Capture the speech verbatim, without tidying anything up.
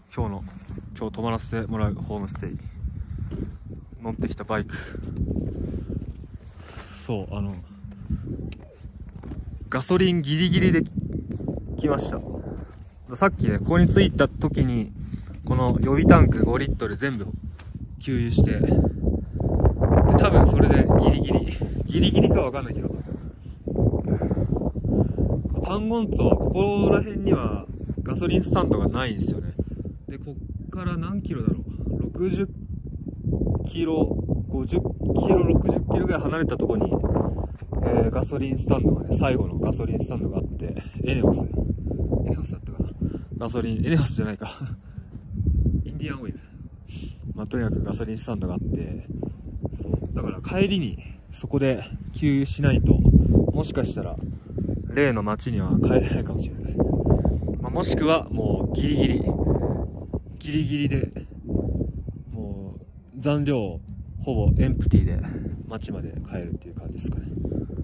今日の今日泊まらせてもらうホームステイ乗ってきたバイク、そうあのガソリンギリギリで来ました。さっきねここに着いた時にこの予備タンクごリットル全部給油して、で多分それでギリギリギリギリかわかんないけど、パンゴンツォここら辺にはガソリンスタンドがないんですよね。でこっから何キロだろう、ろくじゅっキロごじゅっキロろくじゅっキロぐらい離れたところに、えー、ガソリンスタンドがね、最後のガソリンスタンドがあって、エネオスエネオスだったかな、ガソリンエネオスじゃないかインディアンオイル、まあとにかくガソリンスタンドがあって、そうだから帰りにそこで給油しないと、もしかしたら例の町には帰れないかもしれない。まあ、もしくはもうギリギリギリギリでもう残量ほぼエンプティで町まで帰るっていう感じですかね。